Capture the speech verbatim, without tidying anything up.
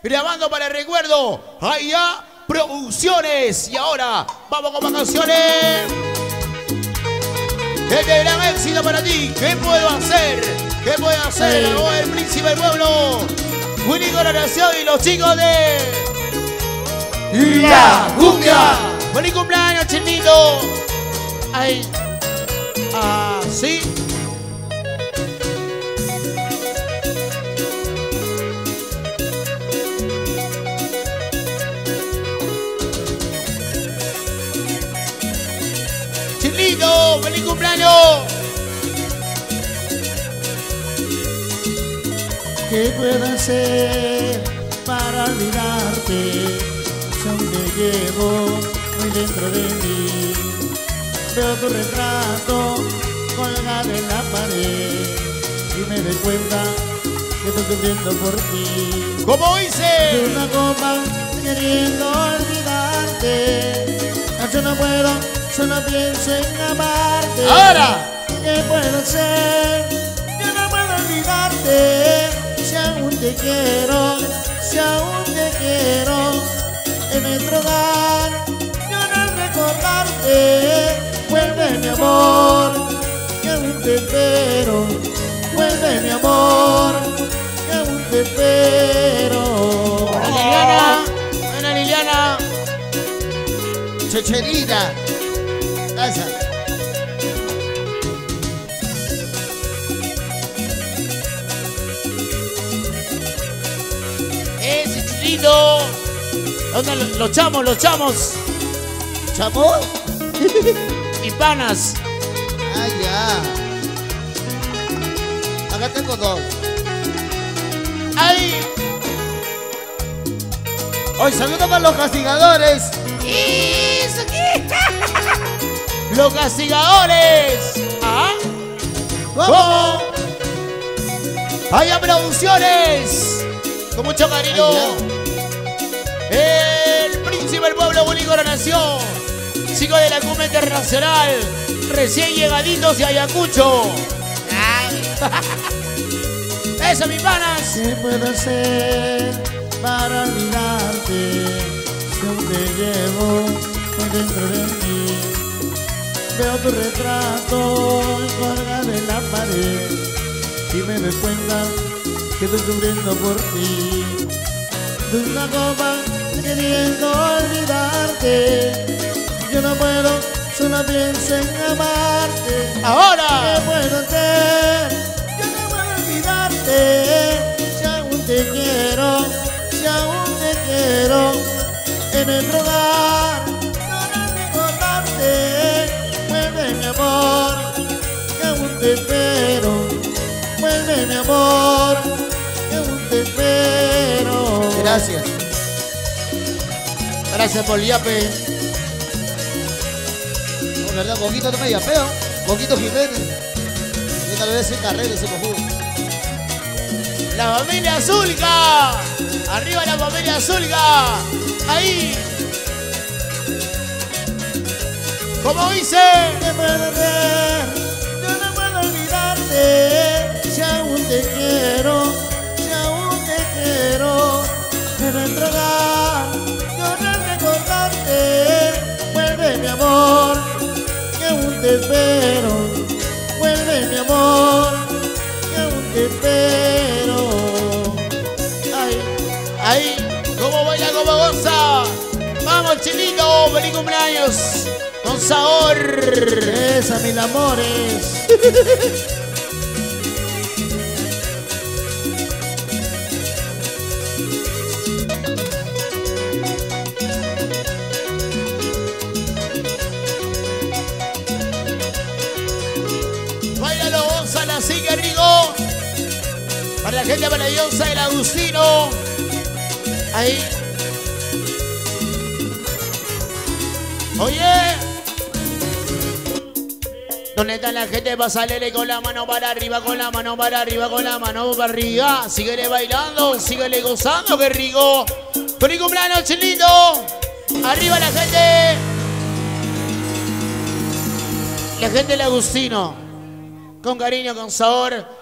grabando para el recuerdo, allá Producciones. Y ahora vamos con más canciones. Este gran éxito para ti. ¿Qué puedo hacer? ¿Qué puede hacer? La voz del príncipe del pueblo, Willy Coronación y los chicos de La Cumbia. Feliz cumpleaños, Chinito. Ay, así. Chinito, feliz cumpleaños. ¿Qué puedo hacer para olvidarte? Si aún te llevo muy dentro de mí. Veo tu retrato colgado en la pared y me doy cuenta que estoy sufriendo por ti. ¿Cómo hice? De una copa queriendo olvidarte. Yo no puedo, solo pienso en amarte. Ahora. ¿Qué puedo hacer? Yo no puedo olvidarte. Si aún te quiero, si aún te quiero, en nuestro hogar, yo no recordarte. Vuelve mi amor, que aún te espero. Vuelve mi amor, que aún te espero. Buena Liliana, buena Liliana. Checherita, esa. Ese Chinito. ¿Dónde lo- los chamos, los chamos? ¿Chamo? Y panas. Ah, ya. Acá tengo dos. Ahí. Hoy saludo para los castigadores. ¿Eso qué? Los castigadores. ¿Ah? ¿Cómo? Vaya Producciones. Con mucho cariño. El príncipe del pueblo, Willy Coronación. Chicos de la Cumbia Internacional. Recién llegaditos de Ayacucho. Eso, mis panas. ¿Qué puedo hacer para olvidarte? Si aún te llevo muy dentro de mí. Veo tu retrato colgado en la pared y me doy cuenta que estoy sufriendo por ti. De una copa queriendo olvidarte. Yo no puedo, solo pienso en amarte. Ahora. ¿Qué puedo hacer? Yo no puedo olvidarte. Si aún te quiero, si aún te quiero, en nuestro hogar, yo no recordarte. Vuelve mi amor, que aún te espero. Vuelve mi amor, que aún te espero. Gracias. Gracias por el yape. No, ¿verdad? Boquito no me yapeo. Boquito Jiménez. Yo tal vez en carrera ese cojudo. La familia Zulca. Arriba la familia Zulca. Ahí. ¿Cómo dice? ¿Qué puedo hacer? Yo no puedo olvidarte. Si aún te quiero, si aún te quiero, en nuestro hogar, yo no recordarte. Vuelve mi amor, que aún te espero. Vuelve mi amor, que aún te espero. Ay, ahí. ¿Cómo baila, cómo goza? Vamos, Chinito. Feliz cumpleaños. Con sabor. Esa, mil amores. Báilalo, gózala, así que rico. Para la gente maravillosa del Agustino. Ahí. Oye. ¿Dónde está la gente? Pasale con la mano para arriba, con la mano para arriba, con la mano para arriba. Síguele bailando, síguele gozando, qué rico. ¡Feliz cumpleaños, Chinito! Arriba la gente. La gente del Agustino. Con cariño, con sabor.